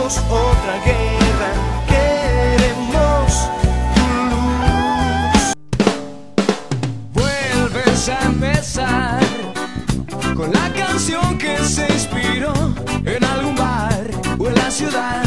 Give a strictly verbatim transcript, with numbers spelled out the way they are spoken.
queremos otra guerra, queremos tu luz. Vuelves a empezar con la canción que se inspiró en algún bar o en la ciudad.